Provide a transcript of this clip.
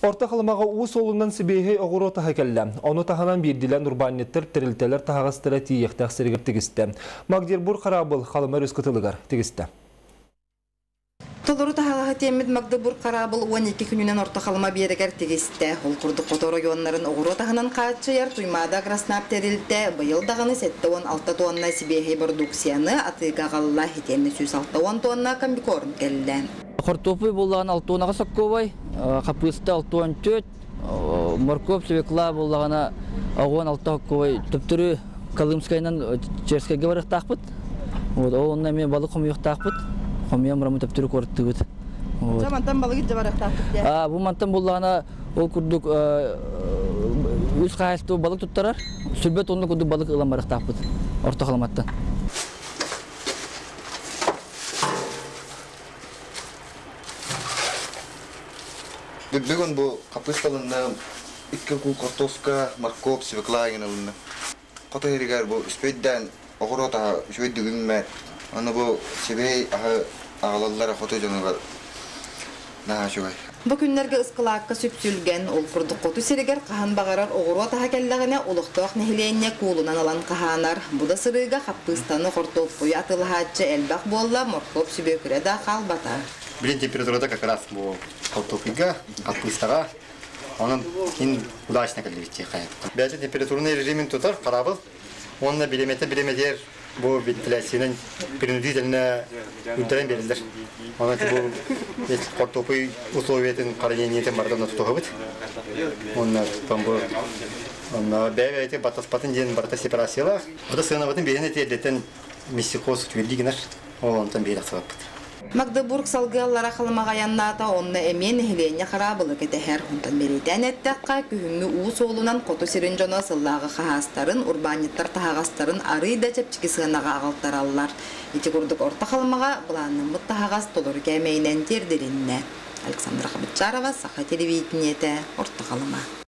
Орта қалымаға уыс олынан сібейхей оғыру таға келі. Оны тағанан берділен урбанеттер тірілтелер тағастыра тиектәқ сірігір тігісті. Магдербур қарабыл қалымар өскітілігір тігісті. Толору тағаға темет Магдебур қарабыл 12 күнінен орта қалыма берегер тегісті. Ол құрды қото районларын оғыру тағынан қатшыяр туймада краснап терілді. Бұйыл дағаны 7-16 тонна сібейхей продукцияны атыға қалыла хетемі 6 тонна комбикорн келді. Картофы болған 6 тоннаға саққовай, қапысты 6-4, моркоп, свекла болғана 6 саққовай. Түптірі Колымскайнан Черскайға барық тақпыт. Онына мен балық қомиық тақпыт. Қомия мұрамы түптірі көрітті көт. Жамантан балығы жабарық тақпыт. Бұл мантан болғана ол күрдік үз қағайсты балық тұттарар. Сүрбет онына күрдік балық ұлан барық тақпыт. Орта қаламаттан. Бүгін бұл қапысталында 2 күн картошка, моркоп, свекла егін Қота ерігер бұл үспейдден оғыр отаға үшбейдігін мәр. Оны бұл себей ағалалар қота жоныға наға шуғай. Бұл күнлерге ысқылаққа сүпсүлген ол күрдік қоту серігер қахан бағарар оғыр отаға кәлдіғіне олықтуақ нәхіленне кулынан алан қаханар. Бұда сырыға қапыстаны қортоп қойы атылғатшы әлбақ болла моркоп сүбекіре да қалбата. Блин, температурада как раз был картофельга, капустага. Он удачно количество хает. Бәле температурный режим тутар, карабыл. Он на билеметр bu ventilasyonin принудительно ультраен берилдер. Ona bu kortopuy условиятын караениятын бардана тутугабыт. Onlar тамбур. Onlar бәйбәйте батаспатын ден барта сепарациялар. Ода сыгынабытын берене тиердеттен миссикоз тюлдигинер. Олонтан бейрак сабаппыт. Магдебург салгыллара халымаға янната онны эмен хилене харабылы кетехер хунтан беритен эттекка күхүнгү уус олунан коту сирин жоно сыллагы хахастарын урбаниттар тахагастарын арыйда чепчики сыгынага агалтараллар. Ити курдук орта халымаға буланымыт тахагас толор кемейнен тердеринне. Александра Хабытчарова, Саха телевидениете, Орта халыма.